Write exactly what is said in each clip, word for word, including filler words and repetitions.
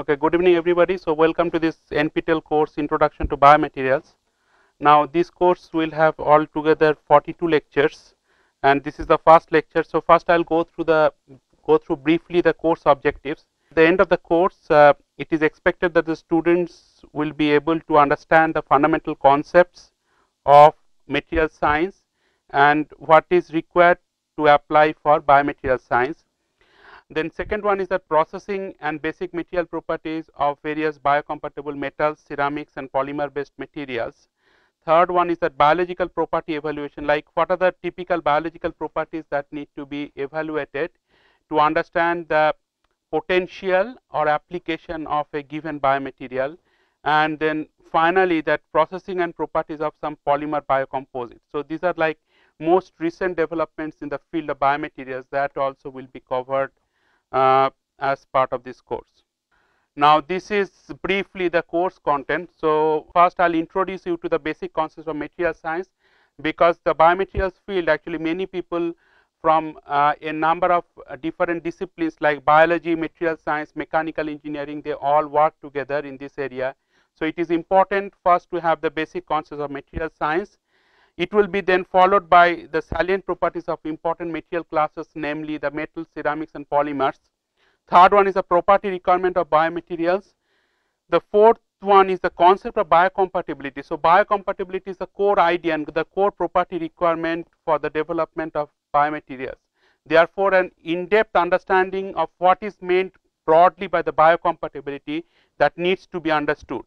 Okay, good evening everybody. So welcome to this N P T E L course Introduction to Biomaterials. Now this course will have altogether forty-two lectures, and this is the first lecture. So first I'll go through the go through briefly the course objectives. At the end of the course, uh, it is expected that the students will be able to understand the fundamental concepts of material science and what is required to apply for biomaterial science. Then second one is that processing and basic material properties of various biocompatible metals, ceramics and polymer based materials. Third one is that biological property evaluation, like what are the typical biological properties that need to be evaluated to understand the potential or application of a given biomaterial. And then finally that processing and properties of some polymer biocomposites. So these are like most recent developments in the field of biomaterials that also will be covered Uh, as part of this course. Now this is briefly the course content. So first I'll introduce you to the basic concepts of material science, because the biomaterials field actually many people from uh, a number of uh, different disciplines like biology, material science, mechanical engineering, they all work together in this area. So it is important first to have the basic concepts of material science. It will be then followed by the salient properties of important material classes, namely the metals, ceramics and polymers. Third one is the property requirement of biomaterials. The fourth one is the concept of biocompatibility. So biocompatibility is the core idea and the core property requirement for the development of biomaterials. Therefore, an in-depth understanding of what is meant broadly by the biocompatibility that needs to be understood.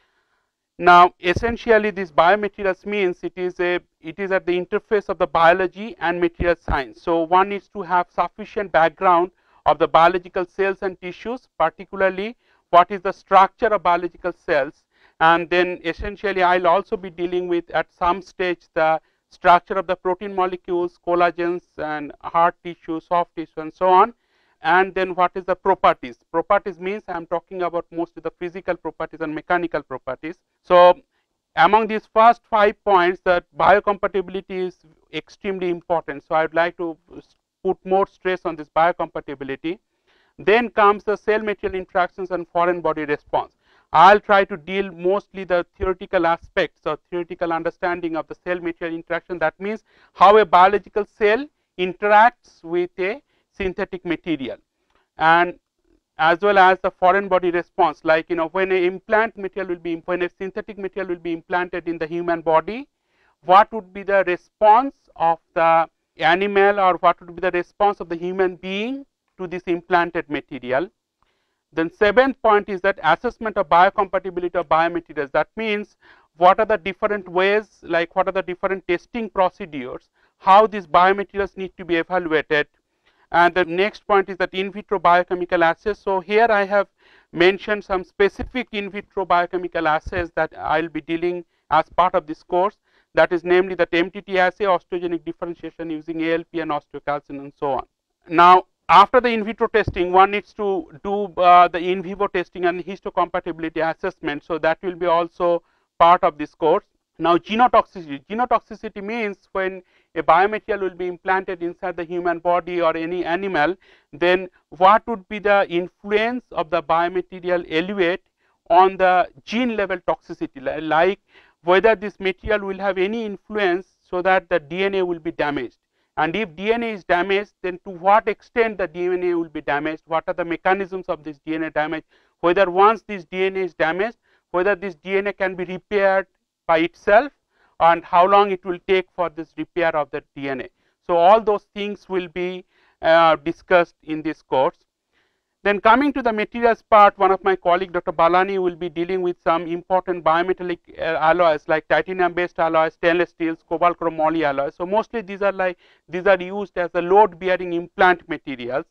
Now essentially this biomaterials means it is a it is at the interface of the biology and material science. So one needs to have sufficient background of the biological cells and tissues, particularly what is the structure of biological cells, and then essentially I'll also be dealing with at some stage the structure of the protein molecules, collagens and hard tissue, soft tissue and so on. And then what is the properties? Properties means I am talking about mostly the physical properties and mechanical properties. So among these first five points, that biocompatibility is extremely important. So I would like to put more stress on this biocompatibility. Then comes the cell material interactions and foreign body response. I'll try to deal mostly the theoretical aspects or theoretical understanding of the cell material interaction. That means how a biological cell interacts with a synthetic material, and as well as the foreign body response, like you know when an implant material will be when a synthetic material will be implanted in the human body, what would be the response of the animal or what would be the response of the human being to this implanted material. Then seventh point is that assessment of biocompatibility of biomaterials. That means what are the different ways, like what are the different testing procedures, how these biomaterials need to be evaluated. And the next point is that in vitro biochemical assays. So here I have mentioned some specific in vitro biochemical assays that I'll be dealing as part of this course. That is namely that M T T assay, osteogenic differentiation using A L P and osteocalcin and so on. Now after the in vitro testing, one needs to do uh, the in vivo testing and histocompatibility assessment. So that will be also part of this course. Now genotoxicity. Genotoxicity means when a biomaterial will be implanted inside the human body or any animal, then what would be the influence of the biomaterial eluate on the gene level toxicity, like whether this material will have any influence so that the D N A will be damaged. And if D N A is damaged, then to what extent the D N A will be damaged, what are the mechanisms of this D N A damage, whether once this D N A is damaged, whether this D N A can be repaired by itself, and how long it will take for this repair of the D N A. So all those things will be uh, discussed in this course. Then coming to the materials part, one of my colleague Doctor Balani will be dealing with some important biometallic uh, alloys like titanium based alloys, stainless steels, cobalt chrome moly alloys. So mostly these are like these are used as the load bearing implant materials.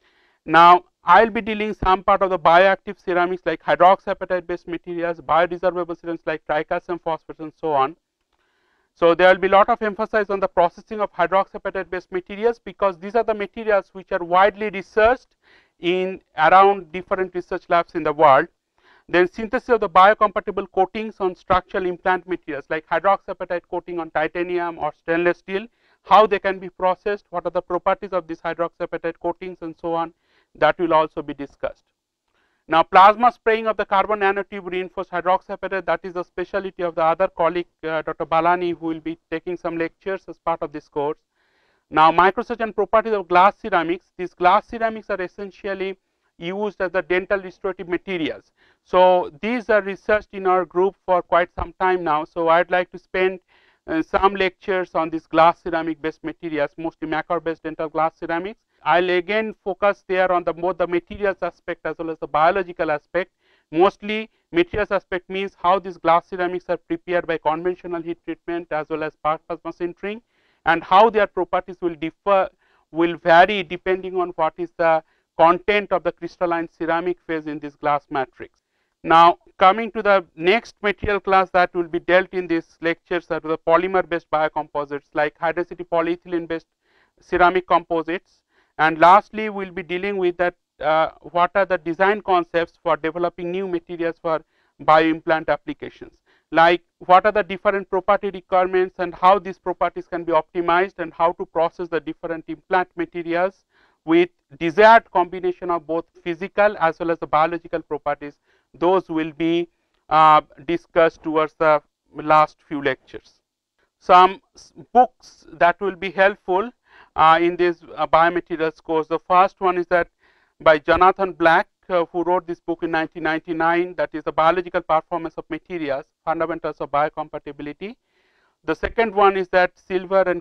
Now I'll be dealing some part of the bioactive ceramics like hydroxyapatite based materials, bioresorbable ceramics like tricalcium phosphate and so on. So there will be a lot of emphasis on the processing of hydroxyapatite based materials, because these are the materials which are widely researched in around different research labs in the world. Then synthesis of the biocompatible coatings on structural implant materials like hydroxyapatite coating on titanium or stainless steel, how they can be processed, what are the properties of these hydroxyapatite coatings and so on, that will also be discussed. Now, plasma spraying of the carbon nanotube reinforced hydroxyapatite, that is the specialty of the other colleague uh, Doctor Balani, who will be taking some lectures as part of this course. Now, microstructure and properties of glass ceramics. These glass ceramics are essentially used as the dental restorative materials. So, these are researched in our group for quite some time now. So, I would like to spend uh, some lectures on these glass ceramic based materials, mostly Macquer based dental glass ceramics. I will again focus there on the more the materials aspect as well as the biological aspect. Mostly materials aspect means how these glass ceramics are prepared by conventional heat treatment as well as spark plasma sintering, and how their properties will differ, will vary depending on what is the content of the crystalline ceramic phase in this glass matrix. Now, coming to the next material class that will be dealt in these lectures are the polymer based biocomposites like high density polyethylene based ceramic composites. And lastly, we will be dealing with that uh, what are the design concepts for developing new materials for bioimplant applications, like what are the different property requirements and how these properties can be optimized, and how to process the different implant materials with desired combination of both physical as well as the biological properties. Those will be uh, discussed towards the last few lectures. Some books that will be helpful Uh, in this uh, biomaterials course. The first one is that by Jonathan Black, uh, who wrote this book in nineteen ninety-nine, that is the biological performance of materials, fundamentals of biocompatibility. The second one is that Silver and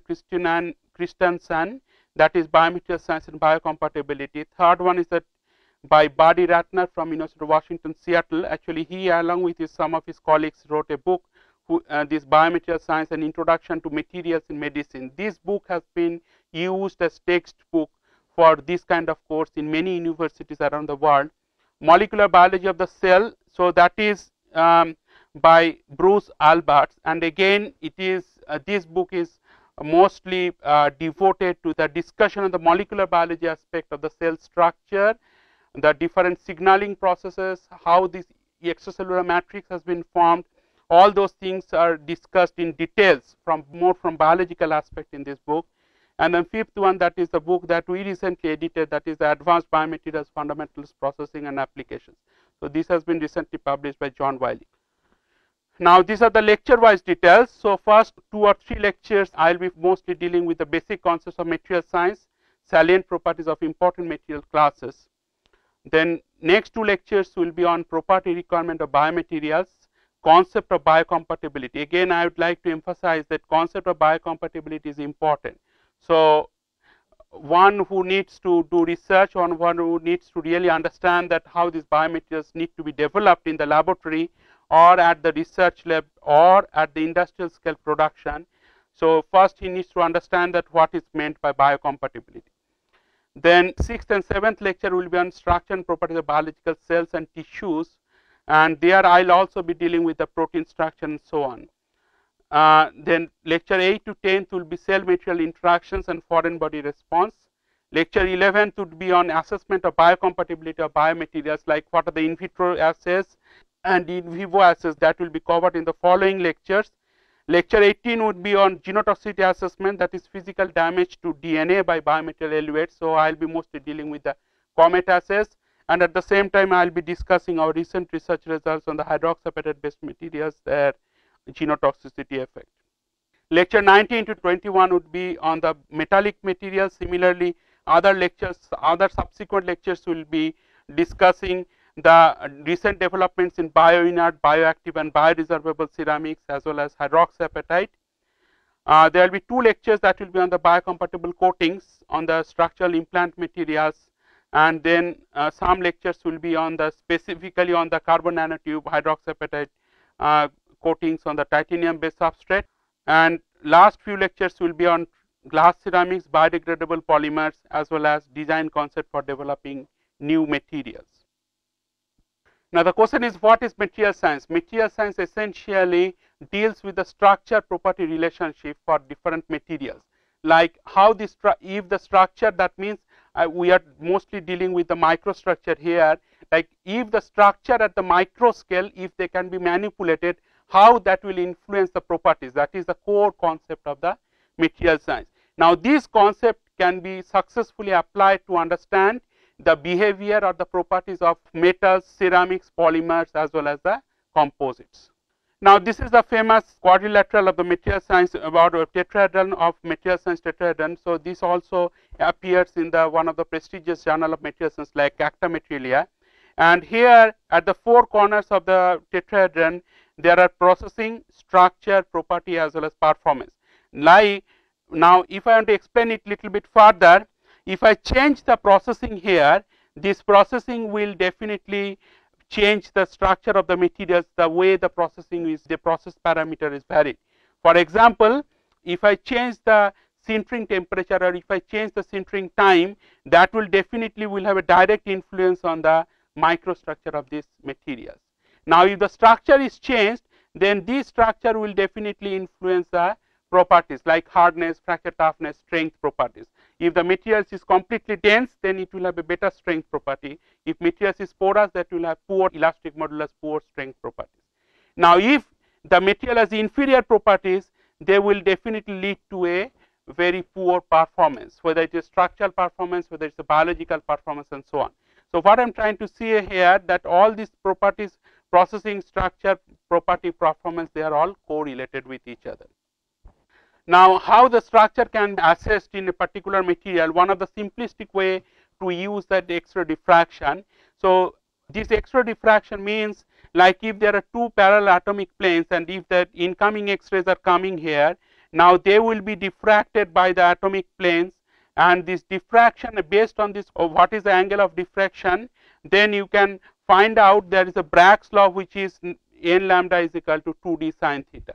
Christensen, that is biomaterial science and biocompatibility. Third one is that by Buddy Ratner from University of Washington, Seattle. Actually, he along with his, some of his colleagues wrote a book, who, uh, this biomaterial science and introduction to materials in medicine. This book has been used as textbook for this kind of course in many universities around the world. Molecular biology of the cell, so that is um, by Bruce Alberts, and again it is uh, this book is mostly uh, devoted to the discussion of the molecular biology aspect of the cell structure, the different signaling processes, how this extracellular matrix has been formed. All those things are discussed in details from more from biological aspect in this book. And then fifth one, that is the book that we recently edited, that is the Advanced Biomaterials Fundamentals, Processing and Applications. So, this has been recently published by John Wiley. Now, these are the lecture wise details. So, first two or three lectures I will be mostly dealing with the basic concepts of material science, salient properties of important material classes. Then next two lectures will be on property requirement of biomaterials, concept of biocompatibility. Again, I would like to emphasize that concept of biocompatibility is important. So, one who needs to do research, on one who needs to really understand that how these biomaterials need to be developed in the laboratory or at the research lab or at the industrial scale production. So, first he needs to understand that what is meant by biocompatibility. Then sixth and seventh lecture will be on structure and properties of biological cells and tissues, and there I will also be dealing with the protein structure and so on. Uh, then lecture eight to tenth will be cell material interactions and foreign body response. Lecture eleventh would be on assessment of biocompatibility of biomaterials, like what are the in vitro assays and in vivo assays, that will be covered in the following lectures. Lecture eighteen would be on genotoxicity assessment, that is physical damage to D N A by biomaterial eluates. So, I will be mostly dealing with the COMET assays, and at the same time I will be discussing our recent research results on the hydroxyapatite based materials, their genotoxicity effect. Lecture nineteen to twenty-one would be on the metallic materials. Similarly, other lectures, other subsequent lectures will be discussing the recent developments in bioinert, bioactive and bioresorbable ceramics as well as hydroxyapatite. Uh, there will be two lectures that will be on the biocompatible coatings on the structural implant materials, and then uh, some lectures will be on the specifically on the carbon nanotube hydroxyapatite uh, coatings on the titanium based substrate, and last few lectures will be on glass ceramics, biodegradable polymers as well as design concept for developing new materials. Now, the question is, what is material science? Material science essentially deals with the structure property relationship for different materials, like how this, if the structure, that means uh, we are mostly dealing with the microstructure here, like if the structure at the micro scale, if they can be manipulated, how that will influence the properties, that is the core concept of the material science. Now, this concept can be successfully applied to understand the behavior or the properties of metals, ceramics, polymers as well as the composites. Now, this is the famous quadrilateral of the material science about a tetrahedron of material science tetrahedron. So, this also appears in the one of the prestigious journal of material science like Acta Materialia. And here at the four corners of the tetrahedron, there are processing, structure, property as well as performance. Like now, if I want to explain it little bit further, if I change the processing here, this processing will definitely change the structure of the materials, the way the processing is, the process parameter is varied. For example, if I change the sintering temperature or if I change the sintering time, that will definitely will have a direct influence on the microstructure of these materials. Now, if the structure is changed, then this structure will definitely influence the properties like hardness, fracture toughness, strength properties. If the materials is completely dense, then it will have a better strength property. If materials is porous, that will have poor elastic modulus, poor strength properties. Now, if the material has inferior properties, they will definitely lead to a very poor performance, whether it is structural performance, whether it's a biological performance and so on. So, what I am trying to say here that all these properties, processing, structure, property, performance, they are all correlated with each other. Now, how the structure can be assessed in a particular material, one of the simplistic way to use that X-ray diffraction. So, this X-ray diffraction means like if there are two parallel atomic planes and if the incoming X-rays are coming here, now they will be diffracted by the atomic planes, and this diffraction based on this oh, what is the angle of diffraction, then you can find out there is a Bragg's law which is n lambda is equal to two d sin theta.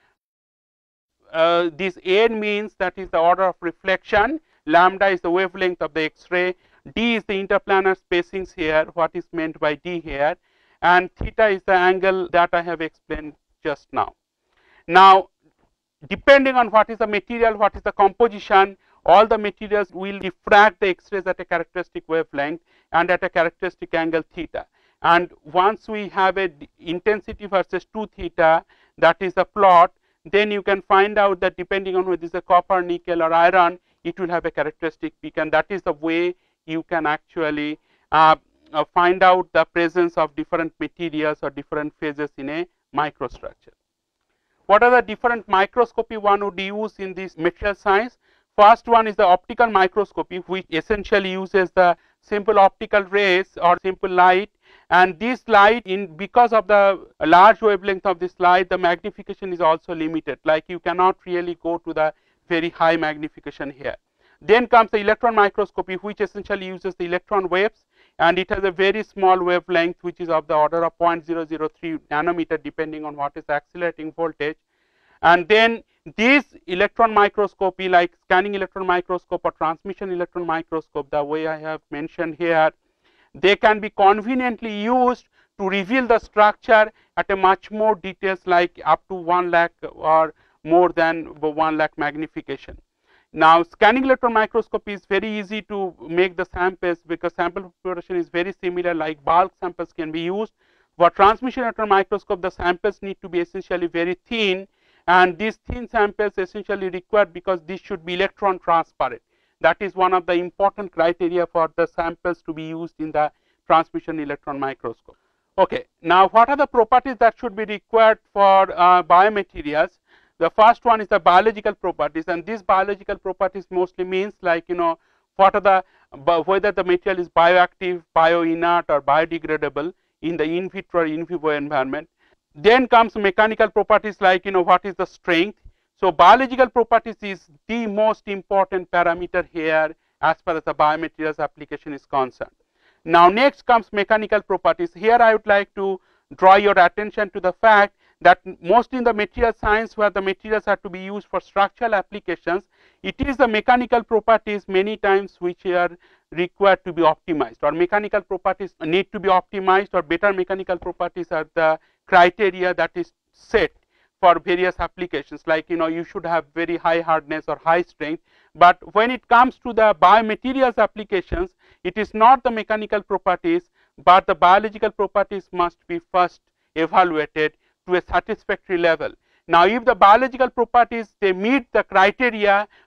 Uh, this n means that is the order of reflection, lambda is the wavelength of the X-ray, d is the interplanar spacings here, what is meant by d here, and theta is the angle that I have explained just now. Now, depending on what is the material, what is the composition, all the materials will diffract the X-rays at a characteristic wavelength and at a characteristic angle theta. And once we have a intensity versus two theta, that is a plot, then you can find out that depending on whether it is a copper, nickel or iron, it will have a characteristic peak, and that is the way you can actually uh, uh, find out the presence of different materials or different phases in a microstructure. What are the different microscopy one would use in this material science? First one is the optical microscopy, which essentially uses the simple optical rays or simple light, and this light, in because of the large wavelength of this light, the magnification is also limited, like you cannot really go to the very high magnification here. Then comes the electron microscopy, which essentially uses the electron waves, and it has a very small wavelength which is of the order of zero point zero zero three nanometer depending on what is the accelerating voltage. And then this electron microscopy like scanning electron microscope or transmission electron microscope, the way I have mentioned here, they can be conveniently used to reveal the structure at a much more details like up to one lakh or more than one lakh magnification. Now, scanning electron microscopy is very easy to make the samples because sample preparation is very similar, like bulk samples can be used. For transmission electron microscope, the samples need to be essentially very thin, and these thin samples essentially required because this should be electron transparent. That is one of the important criteria for the samples to be used in the transmission electron microscope. Okay, now what are the properties that should be required for uh, biomaterials? The first one is the biological properties, and these biological properties mostly means like you know what are the whether the material is bioactive, bioinert or biodegradable in the in vitro or in vivo environment. Then comes mechanical properties like you know what is the strength. So, biological properties is the most important parameter here as far as the biomaterials application is concerned. Now, next comes mechanical properties. Here I would like to draw your attention to the fact that mostly in the material science where the materials are to be used for structural applications, it is the mechanical properties many times which are required to be optimized, or mechanical properties need to be optimized, or better mechanical properties are the criteria that is set for various applications, like you know you should have very high hardness or high strength. But when it comes to the biomaterials applications, it is not the mechanical properties, but the biological properties must be first evaluated to a satisfactory level. Now, if the biological properties they meet the criteria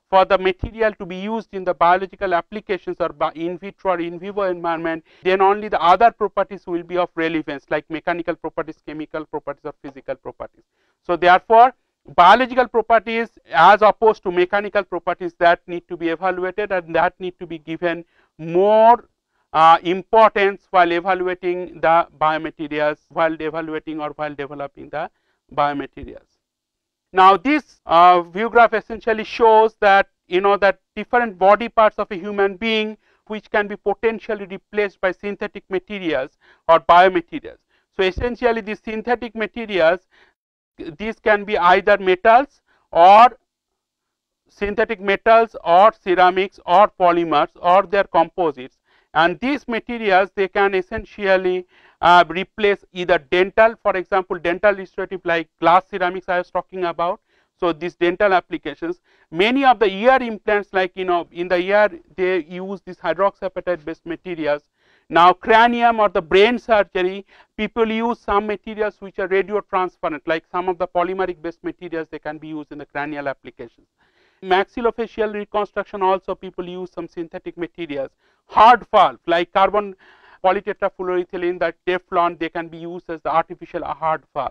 for the material to be used in the biological applications or in vitro or in vivo environment, then only the other properties will be of relevance, like mechanical properties, chemical properties, or physical properties. So therefore, biological properties as opposed to mechanical properties, that need to be evaluated and that need to be given more uh, importance while evaluating the biomaterials, while evaluating or while developing the biomaterials. Now this uh, view graph essentially shows that, you know, that different body parts of a human being which can be potentially replaced by synthetic materials or biomaterials. So essentially these synthetic materials, these can be either metals or synthetic metals or ceramics or polymers or their composites, and these materials, they can essentially uh, replace either dental, for example dental restorative like glass ceramics I was talking about. So these dental applications, many of the ear implants, like, you know, in the ear they use these hydroxyapatite based materials. Now cranium or the brain surgery, people use some materials which are radio transparent, like some of the polymeric based materials, they can be used in the cranial applications. Maxillofacial reconstruction also people use some synthetic materials. Hard valve like carbon polytetrafluoroethylene, that Teflon, they can be used as the artificial hard valve.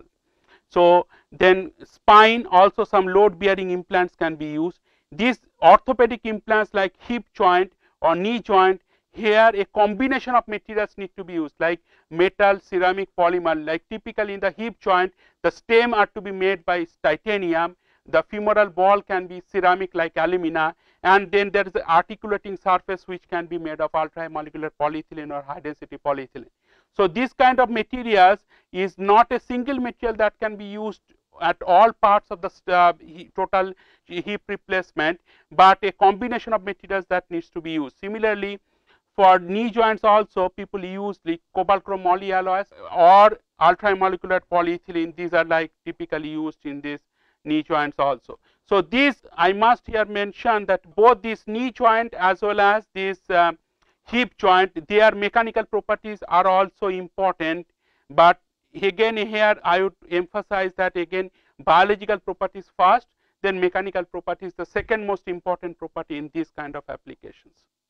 So then spine, also some load bearing implants can be used. These orthopedic implants like hip joint or knee joint, here a combination of materials need to be used, like metal, ceramic, polymer. Like typically in the hip joint, the stem are to be made by titanium, the femoral ball can be ceramic like alumina, and then there is the articulating surface which can be made of ultra high molecular polyethylene or high density polyethylene. So this kind of materials is not a single material that can be used at all parts of the uh, total hip replacement, but a combination of materials that needs to be used. Similarly, for knee joints also people use the cobalt chrome polyalloys or ultra high molecular polyethylene. These are like typically used in this knee joints also. So these, I must here mention that both this knee joint as well as this uh, hip joint, their mechanical properties are also important, but again here I would emphasize that again biological properties first, then mechanical properties the second most important property in these kind of applications.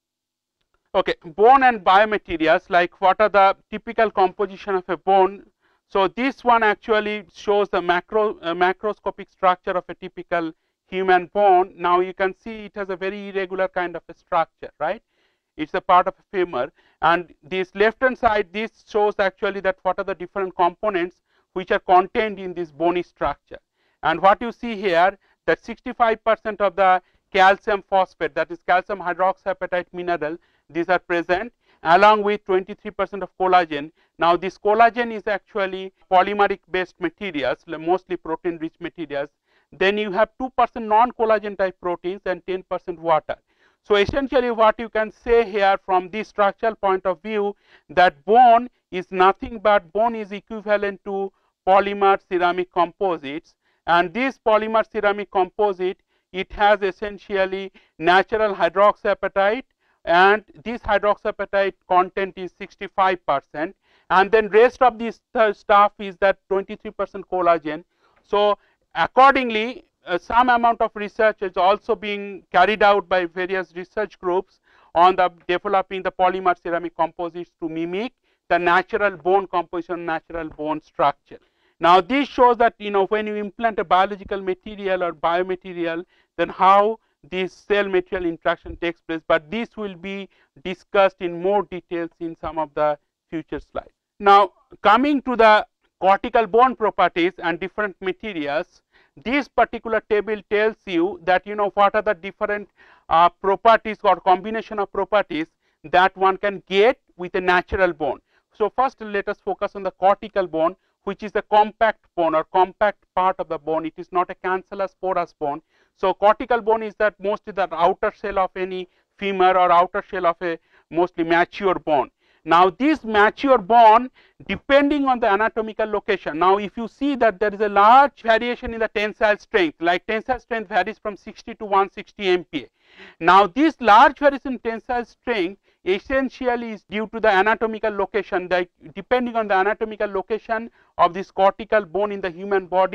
Okay, bone and biomaterials, like what are the typical composition of a bone. So this one actually shows the macro uh, macroscopic structure of a typical human bone. Now you can see it has a very irregular kind of a structure, right? It's a part of a femur, and this left hand side, this shows actually that what are the different components which are contained in this bony structure. And what you see here, that sixty-five percent of the calcium phosphate, that is calcium hydroxyapatite mineral, these are present, along with twenty-three percent of collagen. Now this collagen is actually polymeric based materials, mostly protein rich materials. Then you have two percent non collagen type proteins and ten percent water. So essentially what you can say here from this structural point of view, that bone is nothing but bone is equivalent to polymer ceramic composites, and this polymer ceramic composite, it has essentially natural hydroxyapatite, and this hydroxyapatite content is sixty-five percent, and then rest of this stuff is that twenty-three percent collagen. So accordingly, uh, some amount of research is also being carried out by various research groups on the developing the polymer ceramic composites to mimic the natural bone composition, natural bone structure. Now this shows that, you know, when you implant a biological material or biomaterial, then how this cell material interaction takes place, but this will be discussed in more details in some of the future slides. Now coming to the cortical bone properties and different materials, this particular table tells you that, you know, what are the different uh, properties or combination of properties that one can get with a natural bone. So first let us focus on the cortical bone, which is a compact bone or compact part of the bone. It is not a cancellous porous bone. So cortical bone is that mostly the outer shell of any femur or outer shell of a mostly mature bone. Now this mature bone, depending on the anatomical location, now if you see that there is a large variation in the tensile strength, like tensile strength varies from sixty to one hundred sixty M P A. Now this large variation in tensile strength essentially is due to the anatomical location, like depending on the anatomical location of this cortical bone in the human body,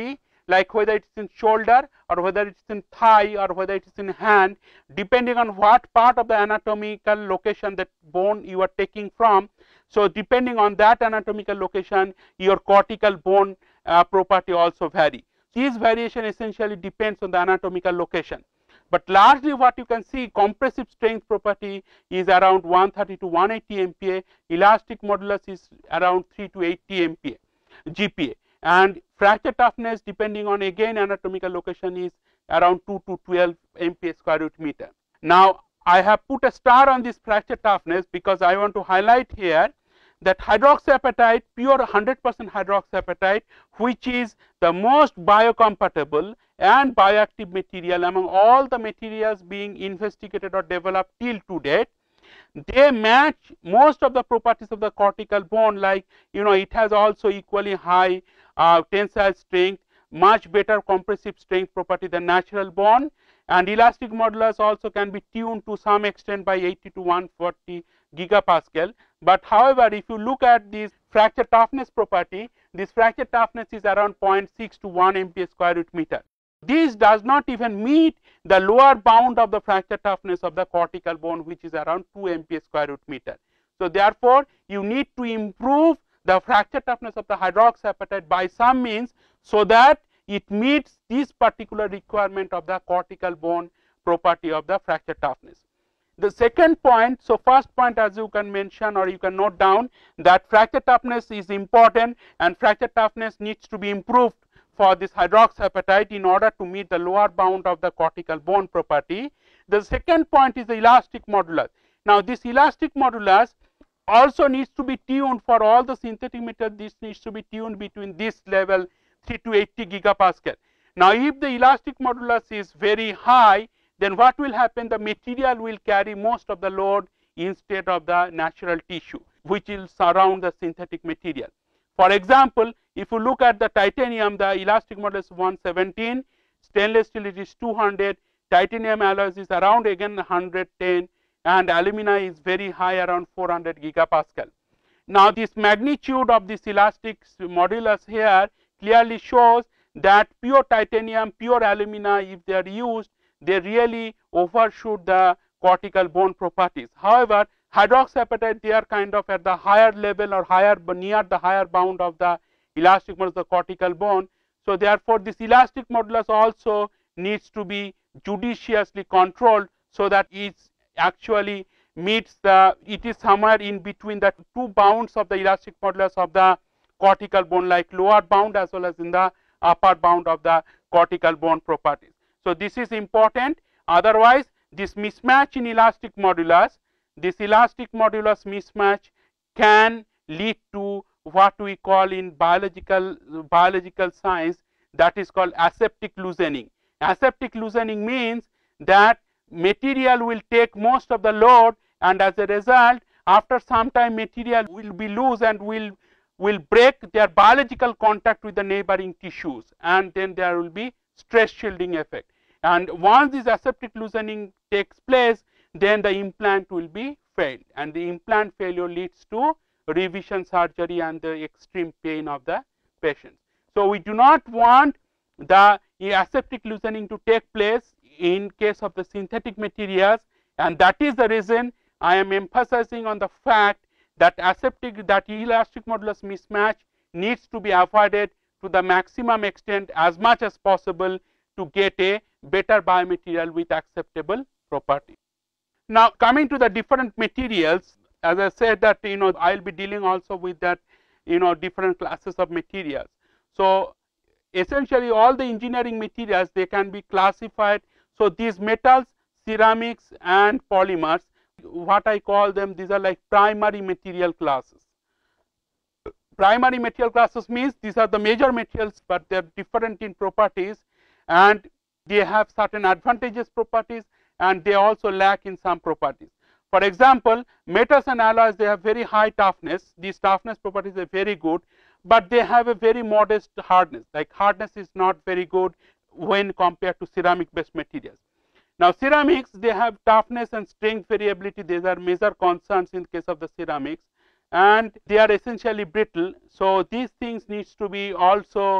like whether it is in shoulder or whether it is in thigh or whether it is in hand, depending on what part of the anatomical location that bone you are taking from. So depending on that anatomical location, your cortical bone uh, property also vary. This variation essentially depends on the anatomical location. But largely what you can see, compressive strength property is around one thirty to one eighty M P A, elastic modulus is around three to eighty M P A, G P A, and fracture toughness depending on again anatomical location is around two to twelve M P A square root meter. Now I have put a star on this fracture toughness because I want to highlight here that hydroxyapatite, pure one hundred percent hydroxyapatite, which is the most biocompatible and bioactive material among all the materials being investigated or developed till to date, they match most of the properties of the cortical bone, like you know it has also equally high uh, tensile strength, much better compressive strength property than natural bone, and elastic modulus also can be tuned to some extent by eighty to one forty gigapascal. But however, if you look at this fracture toughness property, this fracture toughness is around zero point six to one M P A square root meter. This does not even meet the lower bound of the fracture toughness of the cortical bone, which is around two M P A square root meter. So therefore, you need to improve the fracture toughness of the hydroxyapatite by some means, so that it meets this particular requirement of the cortical bone property of the fracture toughness. The second point, so first point, as you can mention or you can note down, that fracture toughness is important and fracture toughness needs to be improved for this hydroxyapatite in order to meet the lower bound of the cortical bone property. The second point is the elastic modulus. Now this elastic modulus also needs to be tuned for all the synthetic material. This needs to be tuned between this level three to eighty gigapascal. Now if the elastic modulus is very high, then what will happen? The material will carry most of the load instead of the natural tissue, which will surround the synthetic material. For example, if you look at the titanium, the elastic modulus is one seventeen, stainless steel it is two hundred, titanium alloys is around again one hundred ten, and alumina is very high, around four hundred gigapascal. Now this magnitude of this elastic modulus here clearly shows that pure titanium, pure alumina, if they are used, they really overshoot the cortical bone properties. However, hydroxyapatite, they are kind of at the higher level or higher near the higher bound of the elastic modulus of the cortical bone. So therefore, this elastic modulus also needs to be judiciously controlled, so that it actually meets the, it is somewhere in between the two bounds of the elastic modulus of the cortical bone, like lower bound as well as in the upper bound of the cortical bone properties. So this is important. Otherwise, this mismatch in elastic modulus, this elastic modulus mismatch can lead to what we call in biological biological science, that is called aseptic loosening. Aseptic loosening means that material will take most of the load, and as a result, after some time material will be loose and will will break their biological contact with the neighboring tissues, and then there will be stress shielding effect. And once this aseptic loosening takes place, then the implant will be failed, and the implant failure leads to revision surgery and the extreme pain of the patient. So we do not want the aseptic loosening to take place in case of the synthetic materials, and that is the reason I am emphasizing on the fact that aseptic, that elastic modulus mismatch needs to be avoided to the maximum extent as much as possible to get a better biomaterial with acceptable property. Now coming to the different materials, as I said that you know I will be dealing also with that you know different classes of materials. So essentially all the engineering materials, they can be classified. So these metals, ceramics and polymers, what I call them, these are like primary material classes. Primary material classes means these are the major materials, but they are different in properties, and they have certain advantageous properties, and they also lack in some properties. For example, metals and alloys, they have very high toughness. These toughness properties are very good, but they have a very modest hardness. Like hardness is not very good when compared to ceramic based materials. Now ceramics, they have toughness and strength variability. These are major concerns in case of the ceramics, and they are essentially brittle. So these things needs to be also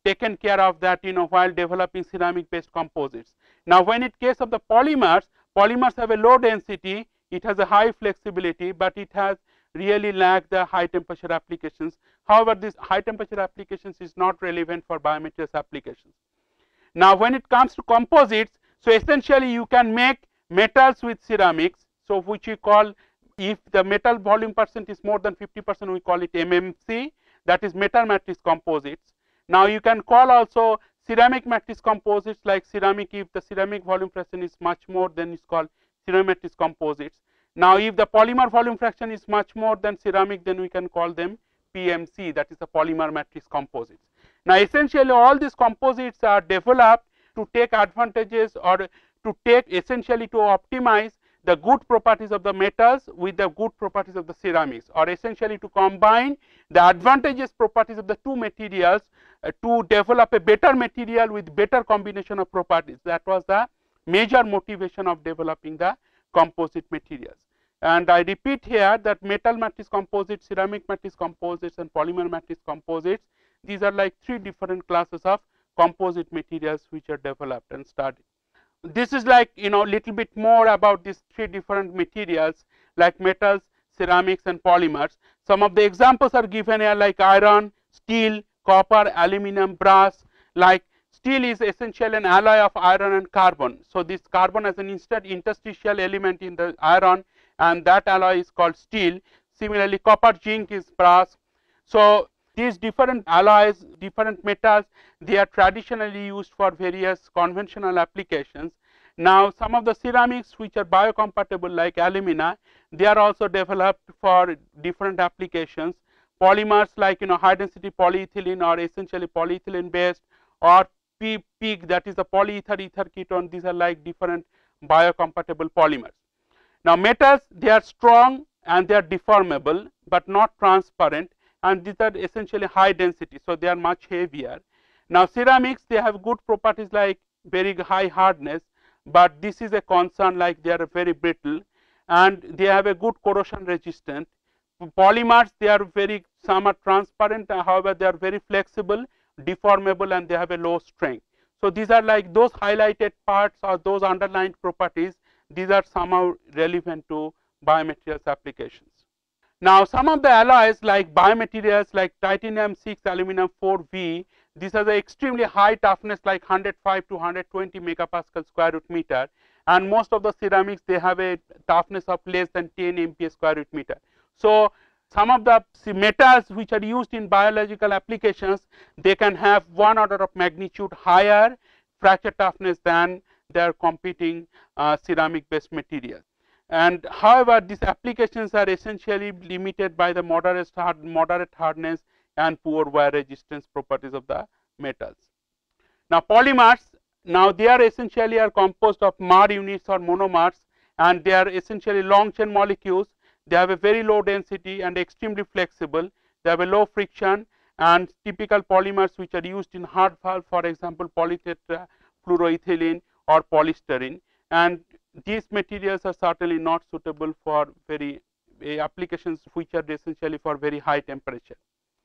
taken care of that, you know, while developing ceramic based composites. Now, when it case of the polymers, polymers have a low density, it has a high flexibility, but it has really lack the high temperature applications. However, this high temperature applications is not relevant for biomaterials applications. Now, when it comes to composites, so essentially you can make metals with ceramics, so which we call, if the metal volume percent is more than fifty percent, we call it M M C, that is metal matrix composites. Now, you can call also ceramic matrix composites like ceramic, if the ceramic volume fraction is much more, then it's called ceramic matrix composites. Now, if the polymer volume fraction is much more than ceramic, then we can call them P M C, that is the polymer matrix composites. Now, essentially all these composites are developed to take advantages or to take essentially to optimize the good properties of the metals with the good properties of the ceramics, or essentially to combine the advantageous properties of the two materials uh, to develop a better material with better combination of properties. That was the major motivation of developing the composite materials. And I repeat here that metal matrix composites, ceramic matrix composites and polymer matrix composites, these are like three different classes of composite materials which are developed and studied. This is like, you know, little bit more about these three different materials like metals, ceramics and polymers. Some of the examples are given here like iron, steel, copper, aluminum, brass. Like steel is essentially an alloy of iron and carbon. So, this carbon has an interstitial element in the iron, and that alloy is called steel. Similarly, copper, zinc is brass. So, these different alloys, different metals, they are traditionally used for various conventional applications. Now, some of the ceramics which are biocompatible like alumina, they are also developed for different applications. Polymers like, you know, high density polyethylene or essentially polyethylene based, or P E G, that is the polyether ether ketone, these are like different biocompatible polymers. Now, metals, they are strong and they are deformable but not transparent, and these are essentially high density, so they are much heavier. Now, ceramics, they have good properties like very high hardness, but this is a concern, like they are very brittle and they have a good corrosion resistant. Polymers, they are very, some are transparent, however they are very flexible, deformable and they have a low strength. So, these are like those highlighted parts or those underlined properties, these are somehow relevant to biomaterials applications. Now, some of the alloys like biomaterials like titanium six, aluminum four V, these are the extremely high toughness like one hundred five to one hundred twenty megapascal square root meter, and most of the ceramics, they have a toughness of less than ten M P A square root meter. So, some of the metals which are used in biological applications, they can have one order of magnitude higher fracture toughness than their competing uh, ceramic based materials. And however, these applications are essentially limited by the moderate, hard, moderate hardness and poor wear resistance properties of the metals. Now, polymers, now they are essentially are composed of mer units or monomers, and they are essentially long chain molecules. They have a very low density and extremely flexible. They have a low friction, and typical polymers which are used in heart valve, for example, polytetrafluoroethylene or polystyrene, and these materials are certainly not suitable for very uh, applications which are essentially for very high temperature.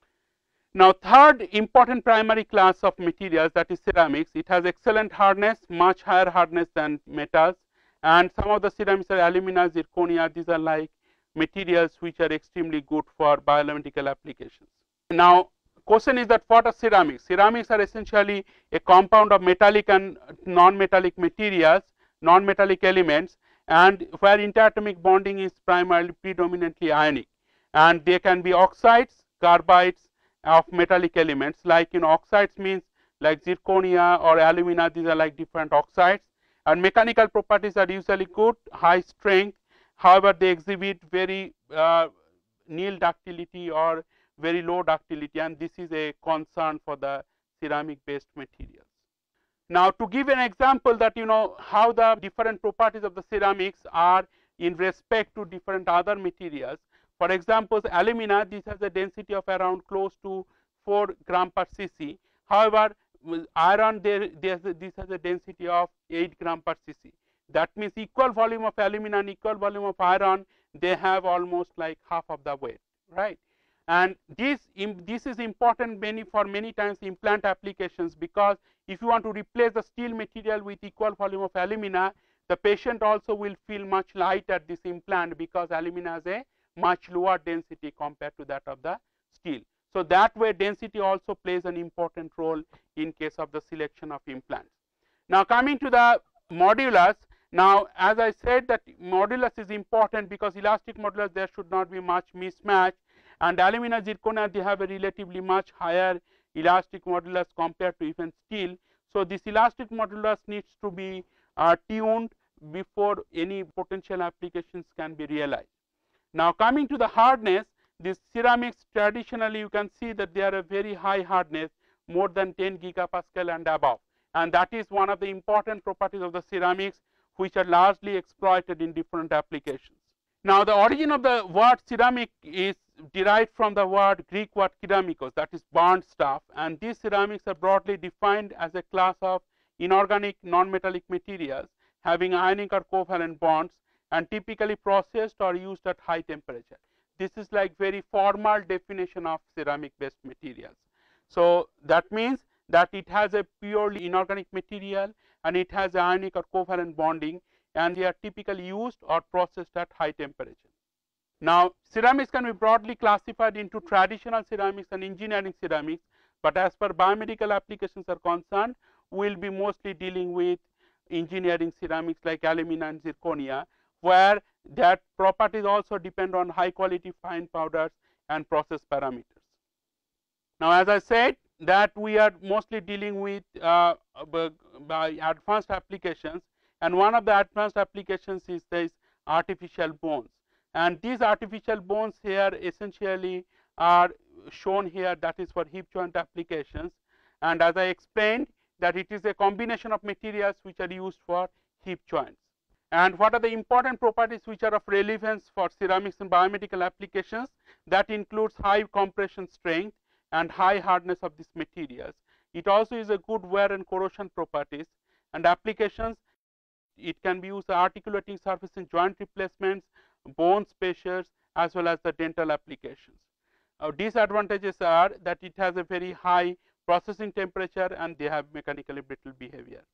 Now, third important primary class of materials, that is ceramics, it has excellent hardness, much higher hardness than metals, and some of the ceramics are alumina, zirconia, these are like materials which are extremely good for biomedical applications. Now, question is that what are ceramics? Ceramics are essentially a compound of metallic and non-metallic materials, non-metallic elements, and where interatomic bonding is primarily predominantly ionic, and they can be oxides, carbides of metallic elements, like, you know, oxides means like zirconia or alumina, these are like different oxides, and mechanical properties are usually good, high strength, however they exhibit very uh, nil ductility or very low ductility, and this is a concern for the ceramic based materials. Now, to give an example that, you know, how the different properties of the ceramics are in respect to different other materials. For example, alumina, this has a density of around close to four gram per cc. However, iron, there, there this has a density of eight gram per cc. That means equal volume of alumina and equal volume of iron, they have almost like half of the weight, right? And this, this is important many for many times implant applications, because if you want to replace the steel material with equal volume of alumina, the patient also will feel much light at this implant, because alumina has a much lower density compared to that of the steel. So that way density also plays an important role in case of the selection of implants. Now coming to the modulus, now as I said that modulus is important because elastic modulus there should not be much mismatch, and alumina zirconia they have a relatively much higher elastic modulus compared to even steel. So this elastic modulus needs to be uh, tuned before any potential applications can be realized. Now coming to the hardness, these ceramics traditionally you can see that they are a very high hardness, more than ten gigapascal and above, and that is one of the important properties of the ceramics which are largely exploited in different applications. Now the origin of the word ceramic is derived from the word Greek word keramikos, that is burnt stuff, and these ceramics are broadly defined as a class of inorganic non-metallic materials having ionic or covalent bonds and typically processed or used at high temperature. This is like very formal definition of ceramic based materials. So that means that it has a purely inorganic material and it has ionic or covalent bonding, and they are typically used or processed at high temperature. Now ceramics can be broadly classified into traditional ceramics and engineering ceramics, but as per biomedical applications are concerned, we will be mostly dealing with engineering ceramics like alumina and zirconia, where that properties also depend on high quality fine powders and process parameters. Now as I said that we are mostly dealing with uh, by advanced applications, and one of the advanced applications is this artificial bones, and these artificial bones here essentially are shown here, that is for hip joint applications, and as I explained that it is a combination of materials which are used for hip joints. And what are the important properties which are of relevance for ceramics and biomedical applications? That includes high compression strength and high hardness of these materials. It also is a good wear and corrosion properties, and applications it can be used for articulating surface in joint replacements, bone spacers, as well as the dental applications. Uh, disadvantages are that it has a very high processing temperature and they have mechanically brittle behavior.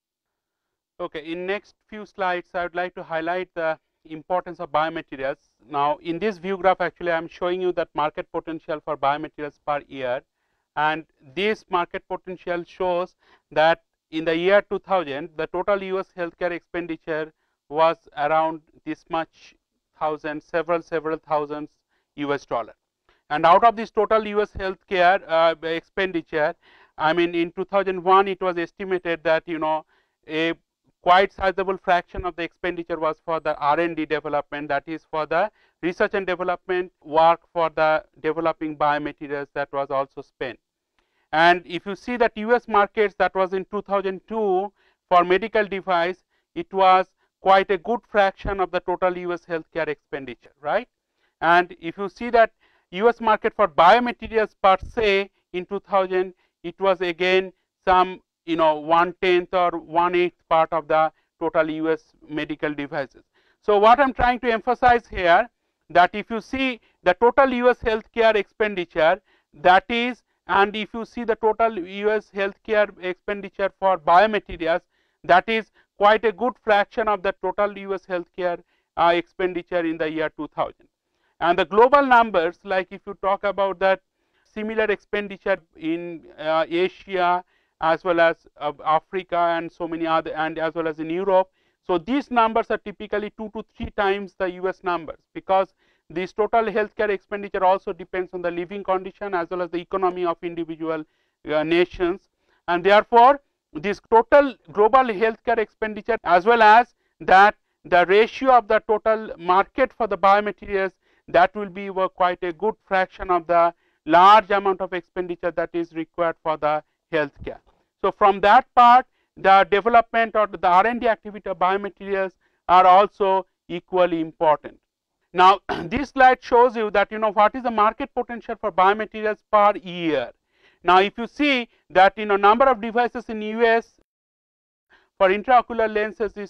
Okay, in next few slides I would like to highlight the importance of biomaterials. Now in this view graph actually I am showing you that market potential for biomaterials per year, and this market potential shows that in the year two thousand the total U S healthcare expenditure was around this much thousand, several several thousands U S dollar, and out of this total U S healthcare uh, expenditure, I mean in two thousand one it was estimated that you know a quite sizable fraction of the expenditure was for the R and D development, that is for the research and development work for the developing biomaterials, that was also spent. And if you see that U S markets, that was in two thousand two for medical device, it was quite a good fraction of the total U S healthcare expenditure, right? And if you see that U S market for biomaterials per se in two thousand, it was again some you know one tenth or one eighth part of the total U S medical devices. So what I am trying to emphasize here, that if you see the total U S healthcare expenditure, that is, and if you see the total U S healthcare expenditure for biomaterials, that is quite a good fraction of the total U S healthcare uh, expenditure in the year two thousand. And the global numbers, like if you talk about that similar expenditure in uh, Asia as well as uh, Africa and so many other, and as well as in Europe. So these numbers are typically two to three times the U S numbers, because this total healthcare expenditure also depends on the living condition as well as the economy of individual uh, nations, and therefore this total global healthcare expenditure as well as that the ratio of the total market for the biomaterials, that will be uh, quite a good fraction of the large amount of expenditure that is required for the healthcare. So from that part, the development or the R and D activity of biomaterials are also equally important. Now this slide shows you that you know what is the market potential for biomaterials per year. Now if you see that you know number of devices in U S for intraocular lenses is like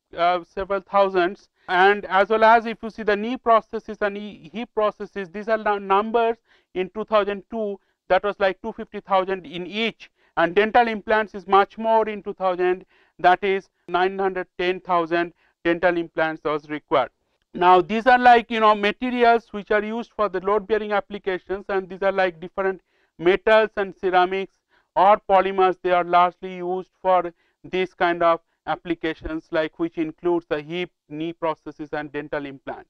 uh, several thousands, and as well as if you see the knee prosthesis and knee hip prosthesis, these are numbers in two thousand two that was like two hundred fifty thousand in each, and dental implants is much more in two thousand, that is nine hundred ten thousand dental implants was required. Now these are like, you know, materials which are used for the load bearing applications, and these are like different metals and ceramics or polymers. They are largely used for this kind of applications, like which includes the hip, knee prosthesis and dental implants.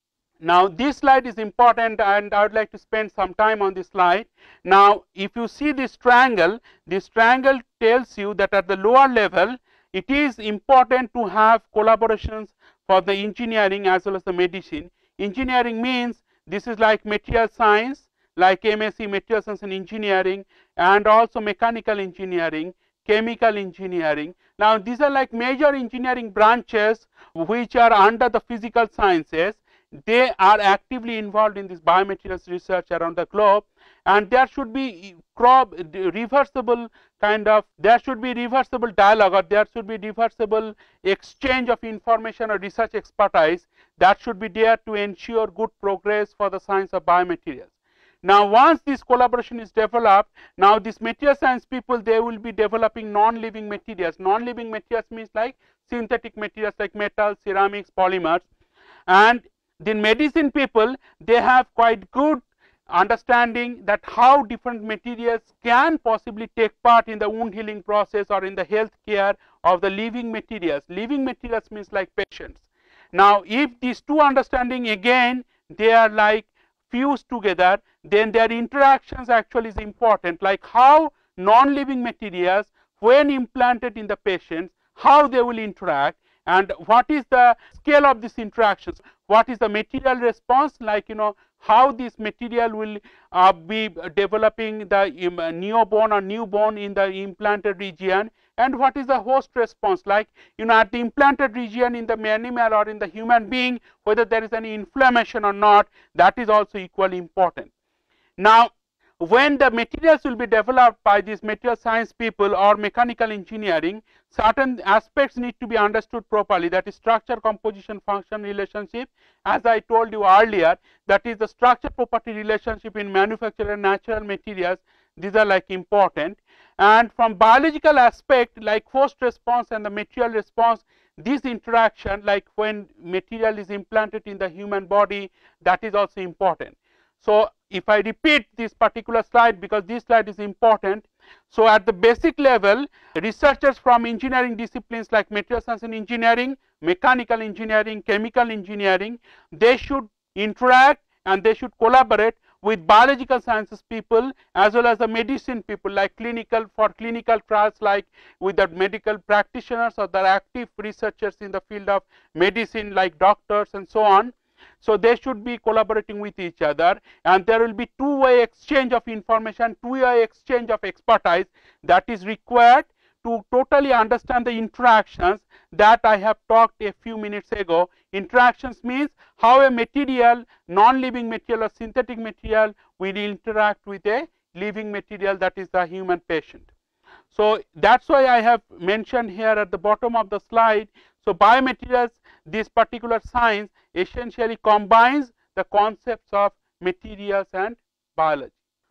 Now this slide is important, and I would like to spend some time on this slide. Now if you see this triangle, this triangle tells you that at the lower level it is important to have collaborations for the engineering as well as the medicine. Engineering means this is like material science, like M S c material science and engineering, and also mechanical engineering, chemical engineering. Now these are like major engineering branches which are under the physical sciences. They are actively involved in this biomaterials research around the globe, and there should be crop reversible kind of, there should be reversible dialogue, or there should be reversible exchange of information or research expertise that should be there to ensure good progress for the science of biomaterials. Now once this collaboration is developed, now this material science people, they will be developing non-living materials. Non-living materials means like synthetic materials like metals, ceramics, polymers. And the medicine people, they have quite good understanding that how different materials can possibly take part in the wound healing process or in the health care of the living materials. Living materials means like patients. Now if these two understanding again, they are like fused together, then their interactions actually is important, like how non-living materials when implanted in the patients, how they will interact, and what is the scale of these interactions, what is the material response, like, you know, how this material will uh, be developing the um, neobone or new bone in the implanted region, and what is the host response, like, you know, at the implanted region in the animal or in the human being, whether there is any inflammation or not, that is also equally important. Now when the materials will be developed by these material science people or mechanical engineering, certain aspects need to be understood properly, that is structure, composition, function relationship. As I told you earlier, that is the structure property relationship in manufactured and natural materials, these are like important. And from biological aspect, like host response and the material response, this interaction, like when material is implanted in the human body, that is also important. So if I repeat this particular slide, because this slide is important. So at the basic level, researchers from engineering disciplines like material science and engineering, mechanical engineering, chemical engineering, they should interact and they should collaborate with biological sciences people as well as the medicine people, like clinical, for clinical trials, like with the medical practitioners or the active researchers in the field of medicine, like doctors and so on. So they should be collaborating with each other, and there will be two-way exchange of information, two-way exchange of expertise that is required to totally understand the interactions that I have talked a few minutes ago. Interactions means how a material, non-living material or synthetic material will interact with a living material, that is the human patient. So that's why I have mentioned here at the bottom of the slide. So biomaterials, this particular science essentially combines the concepts of materials and biology.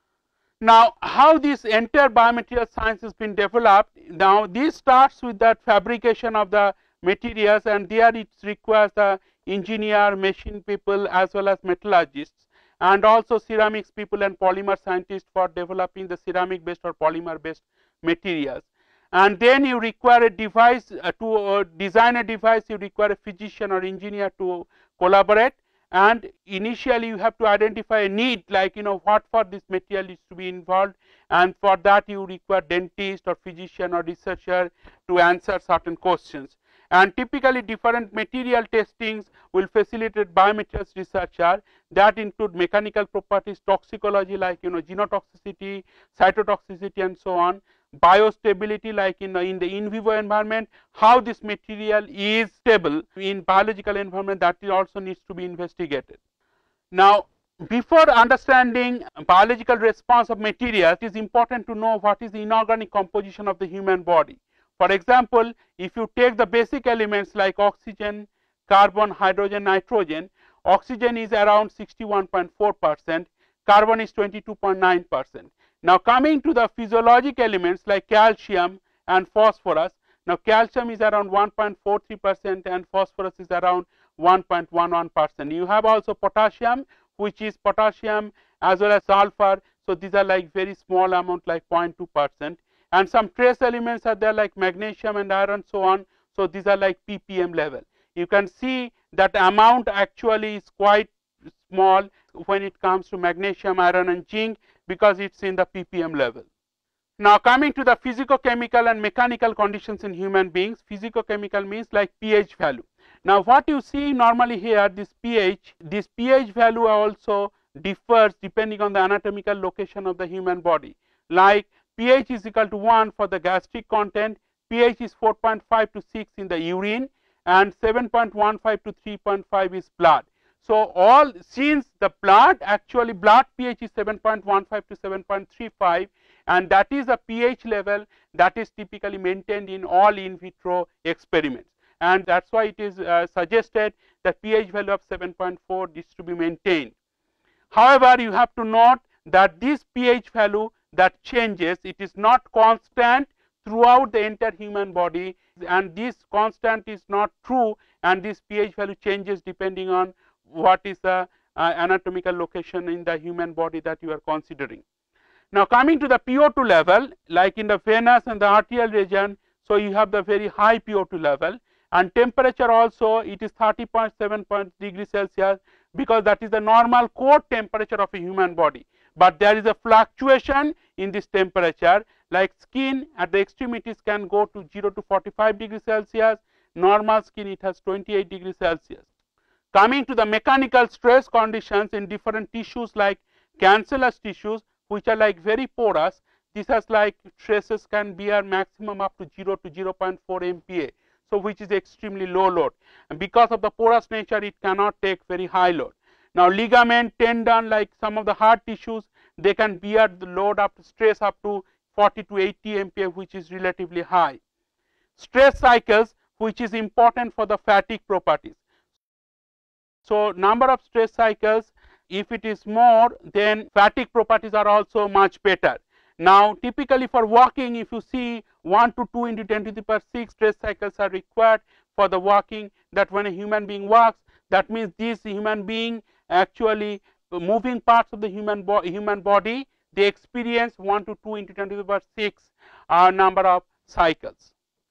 Now how this entire biomaterial science has been developed, now this starts with that fabrication of the materials, and there it requires the engineer, machine people as well as metallurgists, and also ceramics people and polymer scientists for developing the ceramic based or polymer based materials. And then you require a device uh, to uh, design a device, you require a physician or engineer to collaborate, and initially you have to identify a need, like, you know, what for this material is to be involved, and for that you require dentist or physician or researcher to answer certain questions. And typically different material testings will facilitate biomaterials researcher, that include mechanical properties, toxicology, like, you know, genotoxicity, cytotoxicity and so on, biostability, like in the, in the in vivo environment, how this material is stable in biological environment, that also needs to be investigated. Now before understanding biological response of materials, it is important to know what is the inorganic composition of the human body. For example, if you take the basic elements like oxygen, carbon, hydrogen, nitrogen, oxygen is around sixty-one point four percent, carbon is twenty-two point nine percent. Now coming to the physiologic elements like calcium and phosphorus, now calcium is around one point four three percent and phosphorus is around one point one one percent. You have also potassium, which is potassium as well as sulfur, so these are like very small amount like zero point two percent, and some trace elements are there like magnesium and iron, so on, so these are like ppm level. You can see that amount actually is quite small when it comes to magnesium, iron and zinc, because it's in the ppm level. Now coming to the physicochemical and mechanical conditions in human beings, physicochemical means like pH value. Now what you see normally here, this pH, this pH value also differs depending on the anatomical location of the human body. Like pH is equal to one for the gastric content, pH is four point five to six in the urine, and seven point one five to three point five is blood. So all, since the blood actually blood pH is seven point one five to seven point three five, and that is a pH level that is typically maintained in all in vitro experiments, and that is why it is uh, suggested that pH value of seven point four is to be maintained. However, you have to note that this pH value that changes, it is not constant throughout the entire human body, and this constant is not true, and this pH value changes depending on what is the uh, anatomical location in the human body that you are considering. Now coming to the P O two level, like in the venous and the arterial region, so you have the very high P O two level, and temperature also it is thirty point seven degrees Celsius, because that is the normal core temperature of a human body. But there is a fluctuation in this temperature, like skin at the extremities can go to zero to forty-five degrees Celsius, normal skin it has twenty-eight degrees Celsius. Coming to the mechanical stress conditions in different tissues like cancellous tissues, which are like very porous, this has like stresses can bear maximum up to zero to zero point four M P A, so which is extremely low load, and because of the porous nature it cannot take very high load. Now ligament, tendon, like some of the hard tissues, they can bear the load up to stress up to forty to eighty M P A, which is relatively high. Stress cycles, which is important for the fatigue properties. So number of stress cycles, if it is more, then fatigue properties are also much better. Now typically for walking, if you see one to two into ten to the power six stress cycles are required for the walking, that when a human being walks, that means this human being actually moving parts of the human, bo human body, they experience one to two into ten to the power six uh, number of cycles.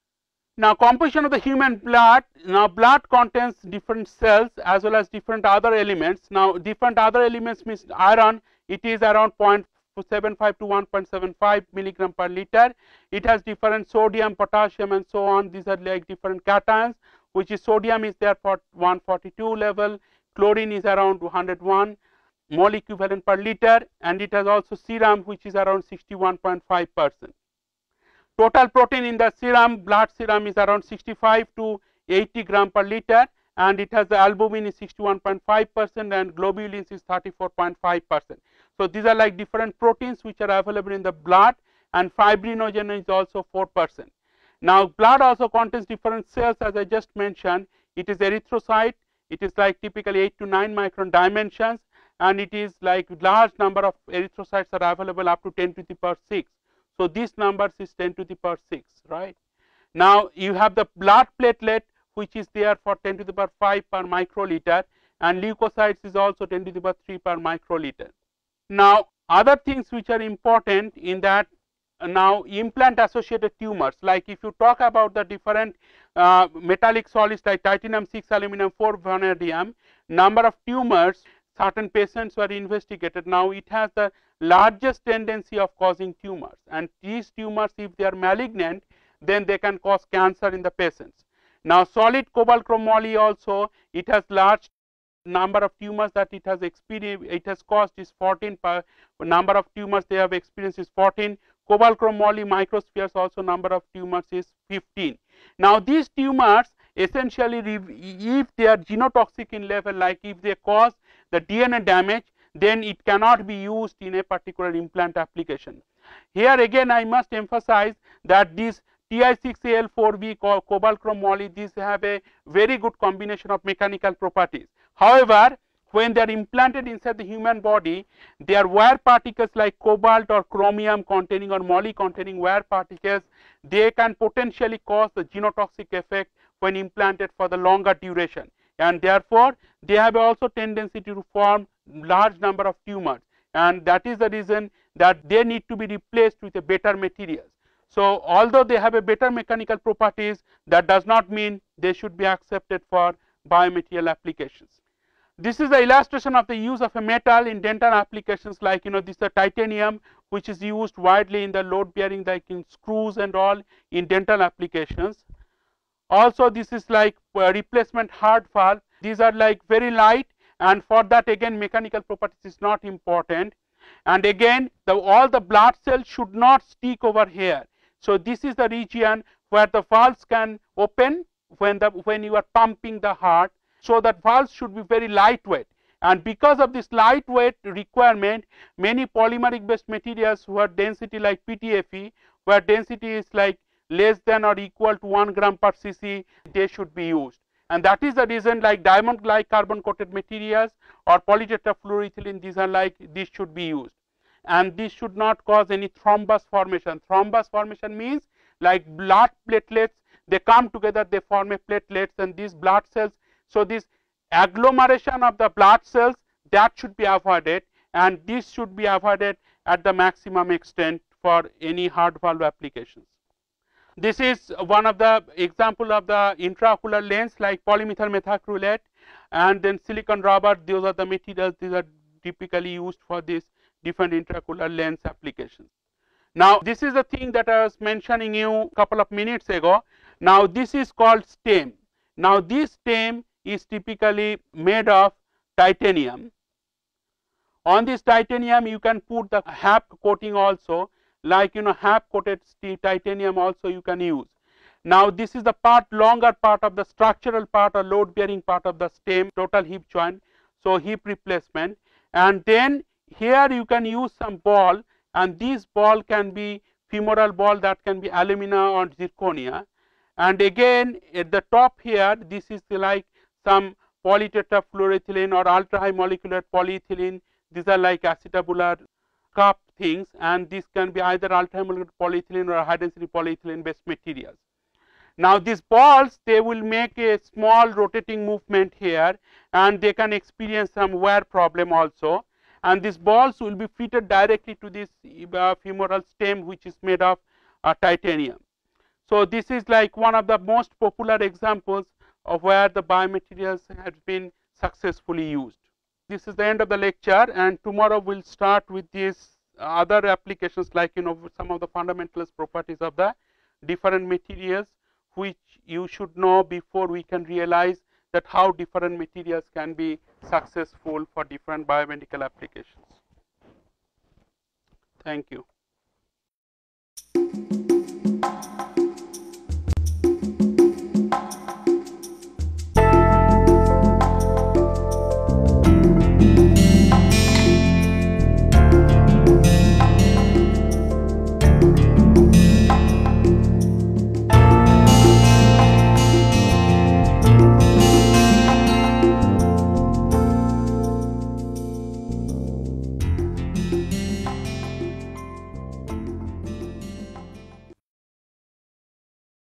Now composition of the human blood, now blood contains different cells as well as different other elements. Now different other elements means iron, it is around zero point seven five to one point seven five milligram per liter. It has different sodium, potassium and so on, these are like different cations, which is sodium is there for one forty-two level, chlorine is around two hundred one mole equivalent per liter, and it has also serum which is around sixty-one point five percent. Total protein in the serum, blood serum is around sixty-five to eighty gram per liter, and it has the albumin is sixty-one point five percent and globulins is thirty-four point five percent. So these are like different proteins which are available in the blood, and fibrinogen is also four percent. Now blood also contains different cells, as I just mentioned. It is erythrocyte, it is like typically eight to nine micron dimensions, and it is like large number of erythrocytes are available up to ten to the power six. So this numbers is ten to the power six, right? Now you have the blood platelet which is there for ten to the power five per microliter, and leukocytes is also ten to the power three per microliter. Now other things which are important in that, uh, now implant associated tumors, like if you talk about the different uh, metallic solids like titanium six, aluminum four, vanadium, number of tumors certain patients were investigated. Now it has the largest tendency of causing tumors, and these tumors, if they are malignant, then they can cause cancer in the patients. Now solid cobalt chrome moly also, it has large number of tumors that it has experienced, it has caused is fourteen per number of tumors they have experienced is fourteen. Cobalt chrome moly microspheres also number of tumors is fifteen. Now these tumors essentially, if they are genotoxic in level, like if they cause the D N A damage, then it cannot be used in a particular implant application. Here again I must emphasize that these T I six A L four B, co cobalt chrome moly, these have a very good combination of mechanical properties. However, when they are implanted inside the human body, their wire particles like cobalt or chromium containing or moly containing wire particles, they can potentially cause the genotoxic effect when implanted for the longer duration, and therefore they have also tendency to form large number of tumors, and that is the reason that they need to be replaced with a better materials. So although they have a better mechanical properties, that does not mean they should be accepted for biomaterial applications. This is the illustration of the use of a metal in dental applications, like, you know, this is the titanium, which is used widely in the load bearing, like in screws and all in dental applications. Also this is like uh, replacement hard valve. These are like very light, and for that again mechanical properties is not important. And again the all the blood cells should not stick over here. So this is the region where the valves can open when the when you are pumping the heart. So that valves should be very lightweight, and because of this lightweight requirement, many polymeric based materials where density like P T F E, where density is like less than or equal to one gram per cc, they should be used. And that is the reason like diamond like carbon coated materials or polytetrafluoroethylene, these are like these should be used. And this should not cause any thrombus formation. Thrombus formation means like blood platelets, they come together, they form a platelets, and these blood cells, so this agglomeration of the blood cells, that should be avoided, and this should be avoided at the maximum extent for any heart valve applications. This is one of the example of the intraocular lens like polymethyl methacrylate and then silicon rubber. Those are the materials, these are typically used for this different intraocular lens applications. Now this is the thing that I was mentioning you a couple of minutes ago. Now this is called stem. Now this stem is typically made of titanium. On this titanium you can put the H A P coating also, like, you know, H A P coated titanium also you can use. Now this is the part longer part of the structural part or load bearing part of the stem, total hip joint, so hip replacement. And then here you can use some ball, and this ball can be femoral ball, that can be alumina or zirconia. And again at the top here, this is like some polytetrafluoroethylene or ultra high molecular polyethylene. These are like acetabular cup things, and this can be either ultra high molecular polyethylene or high density polyethylene based materials. Now these balls, they will make a small rotating movement here, and they can experience some wear problem also, and these balls will be fitted directly to this uh, femoral stem, which is made of uh, titanium. So this is like one of the most popular examples of where the biomaterials have been successfully used. This is the end of the lecture, and tomorrow we'll start with these other applications, like, you know, some of the fundamentalist properties of the different materials, which you should know before we can realize that how different materials can be successful for different biomedical applications. Thank you.